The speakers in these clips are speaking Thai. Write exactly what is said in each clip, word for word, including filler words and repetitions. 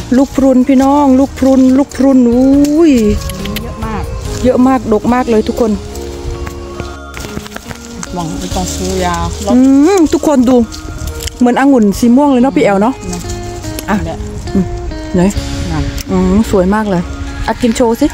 ลูกพรุนพี่น้องลูกพรุนลูกพรุนอุ้ยเยอะมากเยอะมากดกมากเลยทุกคนมองไปตรงซื้อยาวอืมทุกคนดูเหมือนองุ่นสีม่วงเลยเนาะพี่แอลเนาะอ่ะไหนอืมสวยมากเลยอ่ะกินโชว์สิ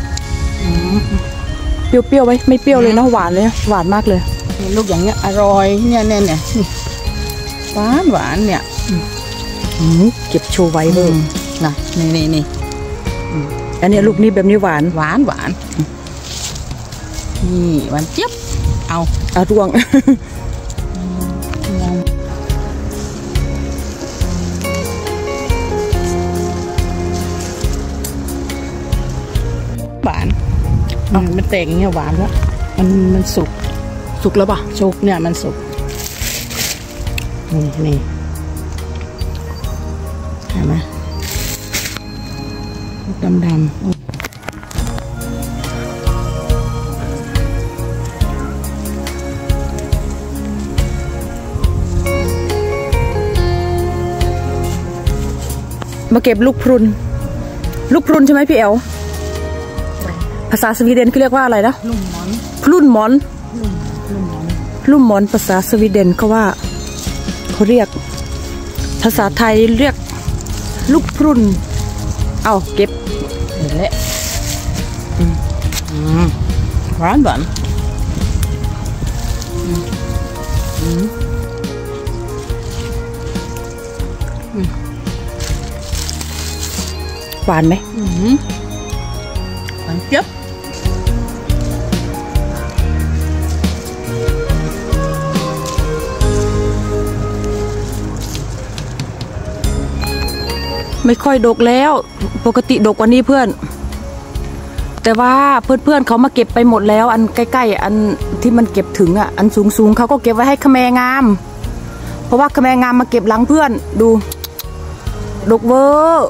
เปรี้ยวๆไว้ไม่เปรี้ยวเลยเนาะหวานเลยหวานมากเลยลูกอย่างเงี้ยอร่อยเนี่ยเนี่ยเนี่ยหวานหวานเนี่ยเก็บโชว์ไว้เลยนะนี่นี่นี่อันนี้ลูกนี้แบบนี้หวานหวานหวานนี่หวานเจี๊ยบเอาเอาดวงหวานมันแตกเนี่ยหวานแล้วมันมันสุกสุกแล้วป่ะสุกเนี่ยมันสุกนี่นี่เห็นไหมดำดำมาเก็บลูกพรุนลูกพรุนใช่ไหมพี่แอลภาษาสวีเดนเขาเรียกว่าอะไรนะลุ่มมอนพลุ่นมอนลุ่มมอนภาษาสวีเดนเขาว่าเขาเรียกภาษาไทยเรียกลูกพรุนเอาเก็บเห็นแล้วหวานหวานหวานไหมหวานเจี๊ยบไม่ค่อยดกแล้วปกติดกกว่านี้เพื่อนแต่ว่าเพื่อนๆเขามาเก็บไปหมดแล้วอันใกล้ๆอันที่มันเก็บถึงอ่ะอันสูงๆเขาก็เก็บไว้ให้ขแมงามเพราะว่าขแมงามมาเก็บหลังเพื่อนดูดกเวอร์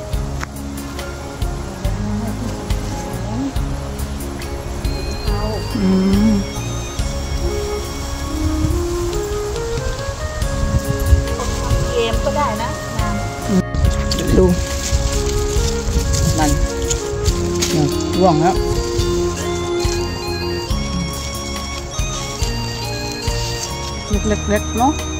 เกมก็ได้นะดูนั่นร่วงแล้วเล็กๆเนาะ